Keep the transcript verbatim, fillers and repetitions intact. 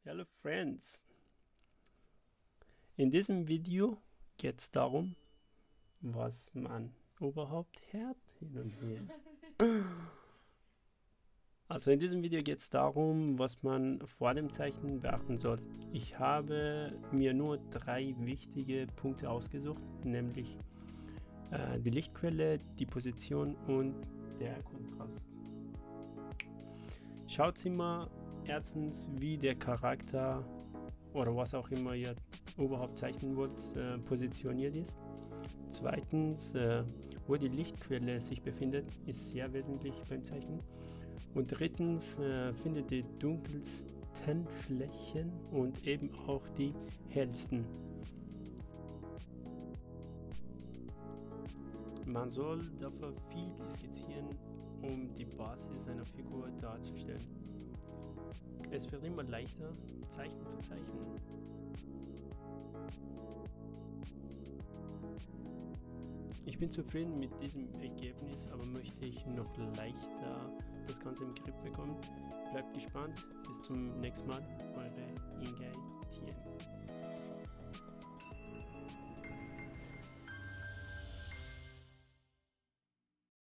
Hello Friends! In diesem Video geht es darum, was man überhaupt hört hin und her. Also in diesem Video geht es darum, was man vor dem Zeichnen beachten soll. Ich habe mir nur drei wichtige Punkte ausgesucht, nämlich äh, die Lichtquelle, die Position und der Kontrast. Schaut immer erstens, wie der Charakter oder was auch immer ihr überhaupt zeichnen wollt, äh, positioniert ist. Zweitens, äh, wo die Lichtquelle sich befindet, ist sehr wesentlich beim Zeichnen. Und drittens, äh, findet die dunkelsten Flächen und eben auch die hellsten. Man soll dafür viel skizzieren, um die Basis einer Figur darzustellen. Es wird immer leichter, Zeichen für Zeichen. Ich bin zufrieden mit diesem Ergebnis, aber möchte ich noch leichter das Ganze im Griff bekommen. Bleibt gespannt, bis zum nächsten Mal, eure Ingay T M.